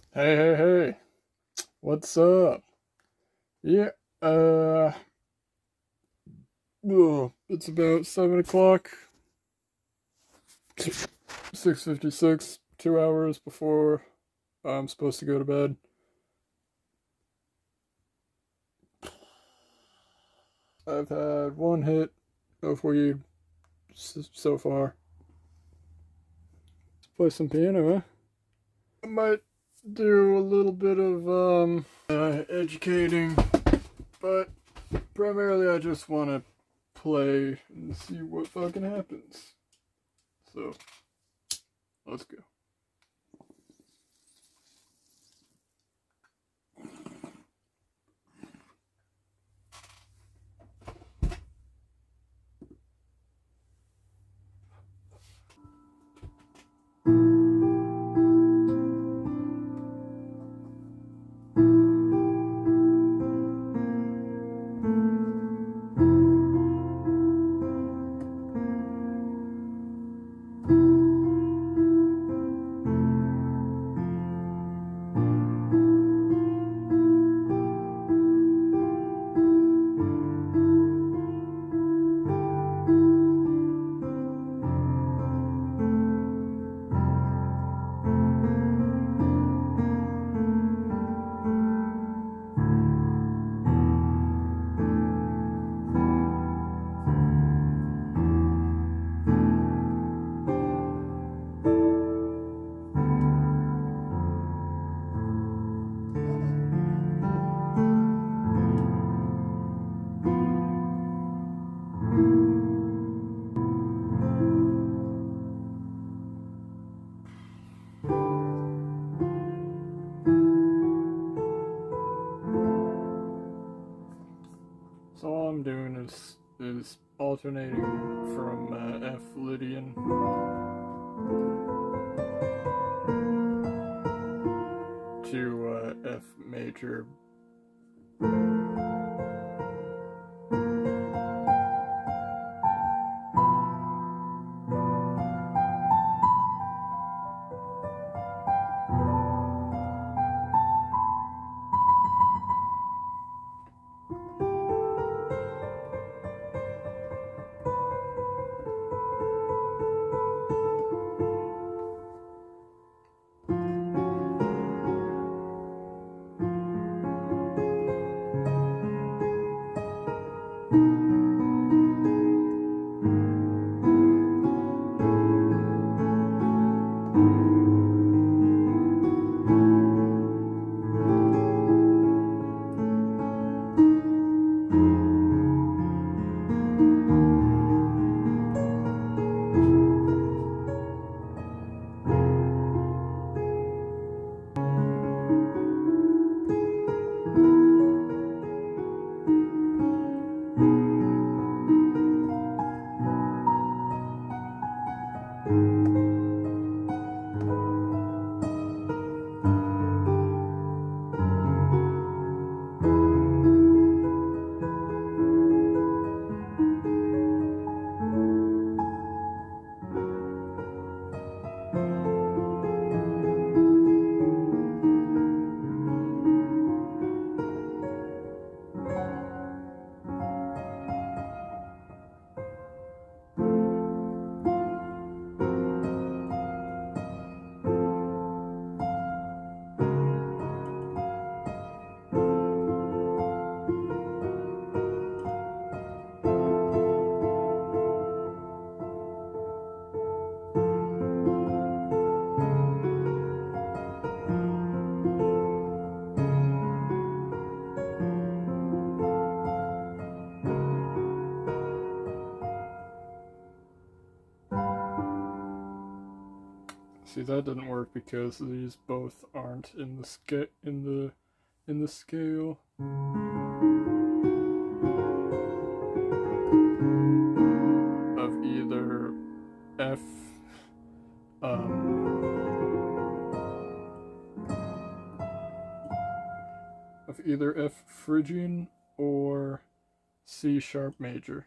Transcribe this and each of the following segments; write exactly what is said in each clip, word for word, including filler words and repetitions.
Hey, hey, hey. What's up? Yeah, uh, ugh, it's about seven o'clock, six fifty-six, two hours before I'm supposed to go to bed. I've had one hit of weed so far. Let's play some piano, huh? I might do a little bit of, um, uh, educating, but primarily I just want to play and see what fucking happens. So, let's go. So all I'm doing is is alternating from uh, F Lydian to uh, F major. See, that didn't work because these both aren't in the scale in the in the scale. Of either F um of either F Phrygian or C sharp major.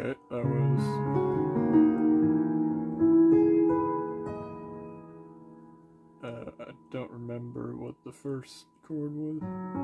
Alright, that was... Uh, I don't remember what the first chord was.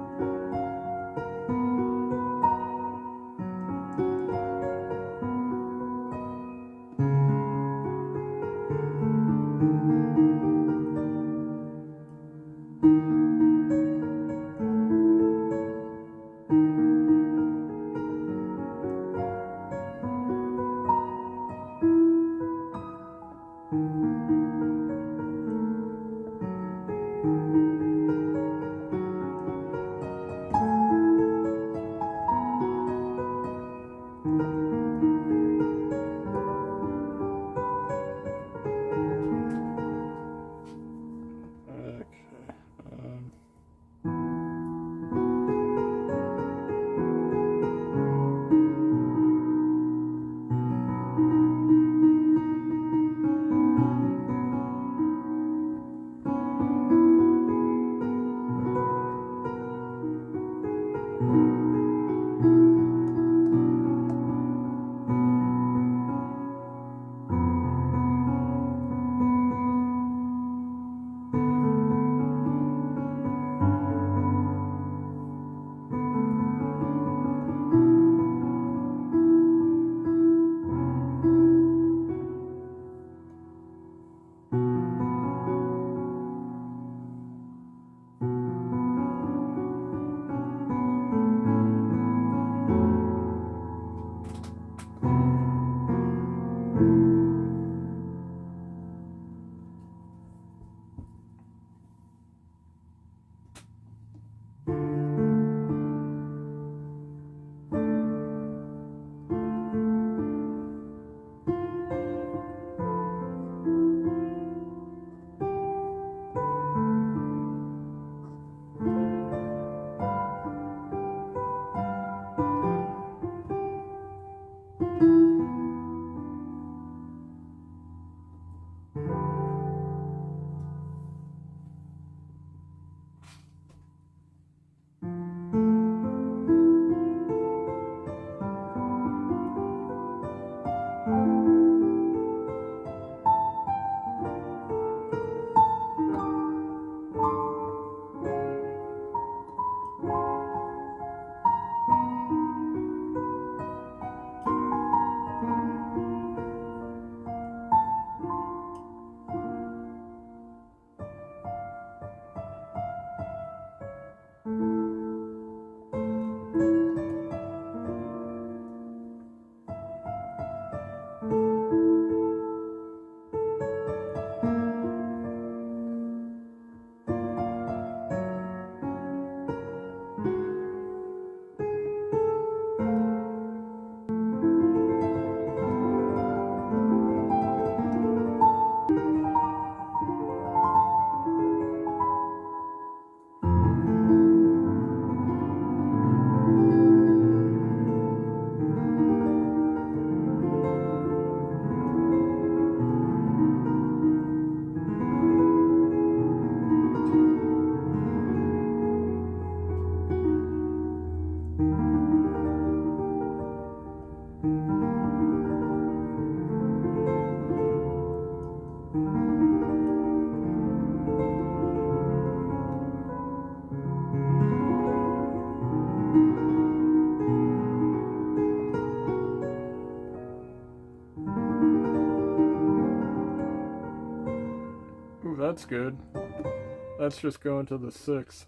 Ooh, that's good. That's just going to the sixth.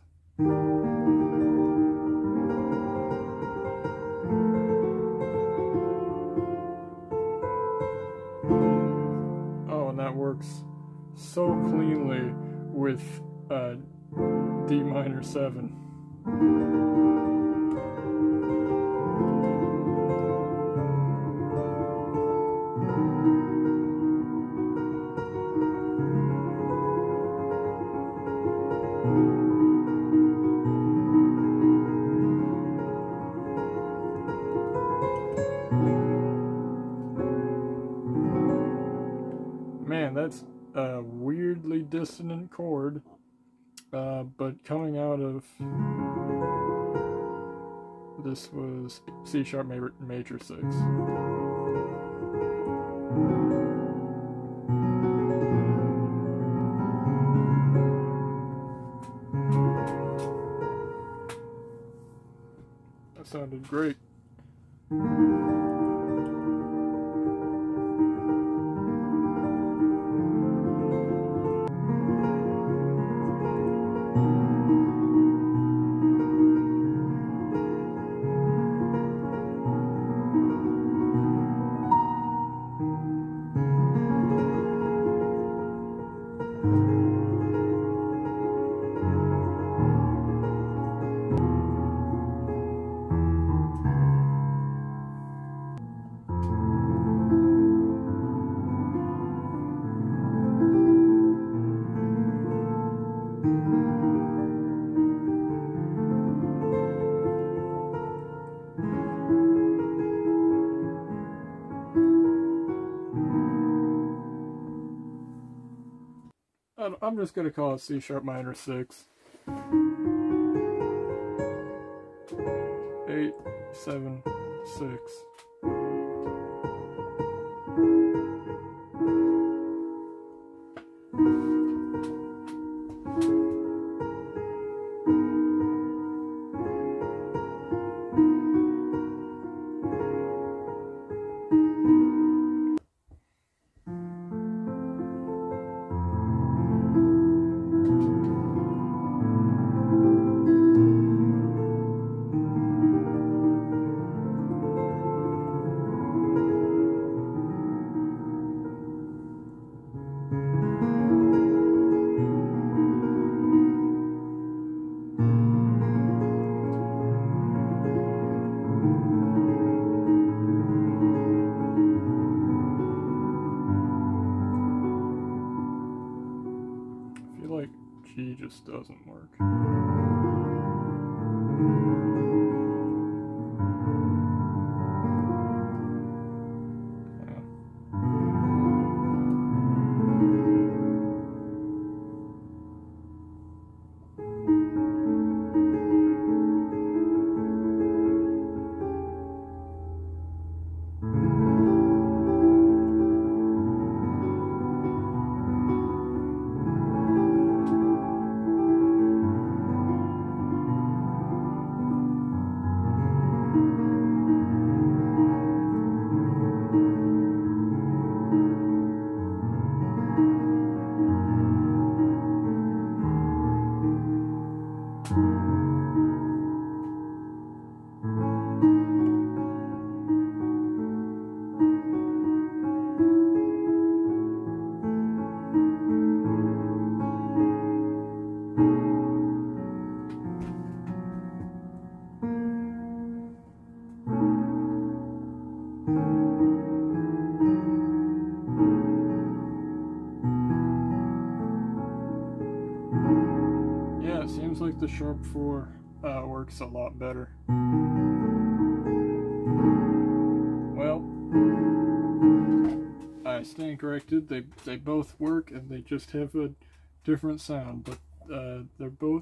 Oh, and that works so cleanly with uh, D minor seven. Man, that's a weirdly dissonant chord, uh, but coming out of this was C sharp major, major six. sounded great. I'm just going to call it C sharp minor six. eight, seven, six. G just doesn't work. Seems like the sharp four uh, works a lot better. Well, I stand corrected. They they both work, and they just have a different sound, but uh, they're both.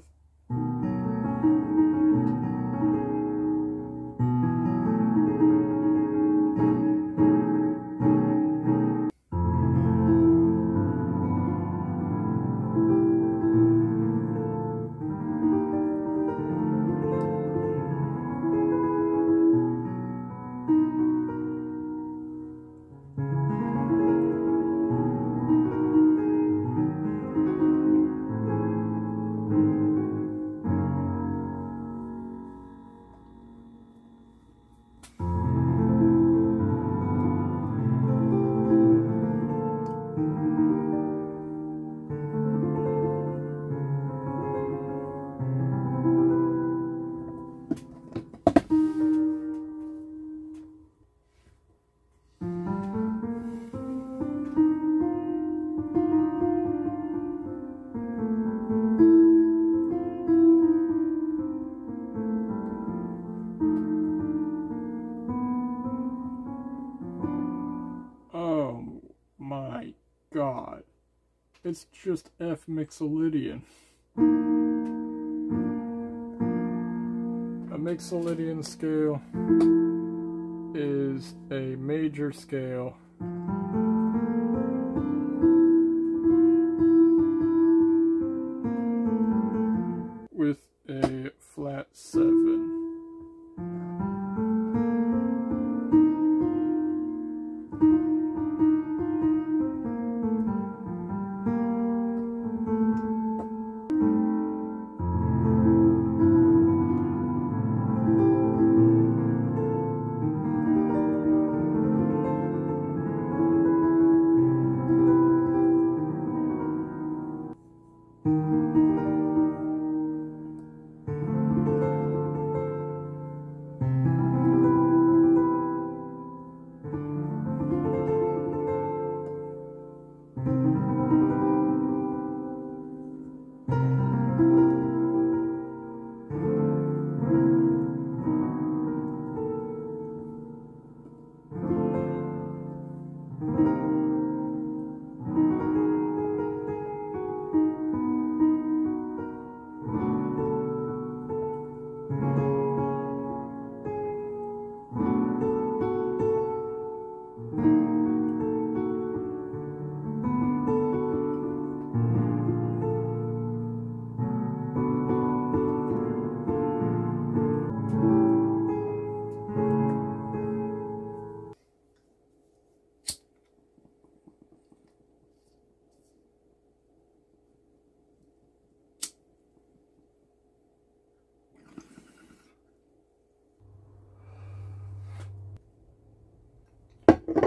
God, it's just F Mixolydian. A Mixolydian scale is a major scale with a flat seven.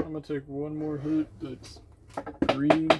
I'm gonna take one more hit that's green.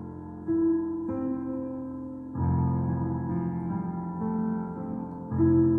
you